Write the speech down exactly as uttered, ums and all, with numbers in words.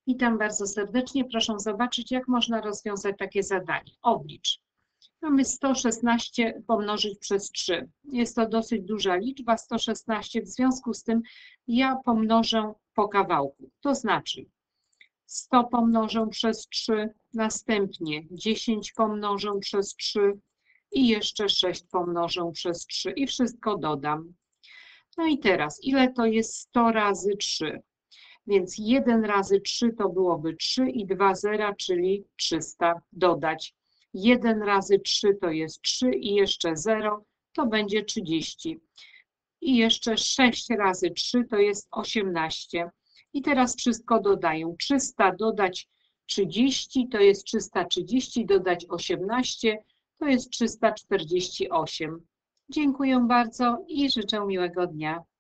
Witam bardzo serdecznie. Proszę zobaczyć, jak można rozwiązać takie zadanie. Oblicz. Mamy sto szesnaście pomnożyć przez trzy. Jest to dosyć duża liczba, sto szesnaście, w związku z tym ja pomnożę po kawałku. To znaczy sto pomnożę przez trzy, następnie dziesięć pomnożę przez trzy i jeszcze sześć pomnożę przez trzy i wszystko dodam. No i teraz, ile to jest sto razy trzy? Więc jeden razy trzy to byłoby trzy i dwa zera, czyli trzysta dodać. jeden razy trzy to jest trzy i jeszcze zero to będzie trzydzieści. I jeszcze sześć razy trzy to jest osiemnaście. I teraz wszystko dodaję. trzysta dodać trzydzieści to jest trzysta trzydzieści, dodać osiemnaście to jest trzysta czterdzieści osiem. Dziękuję bardzo i życzę miłego dnia.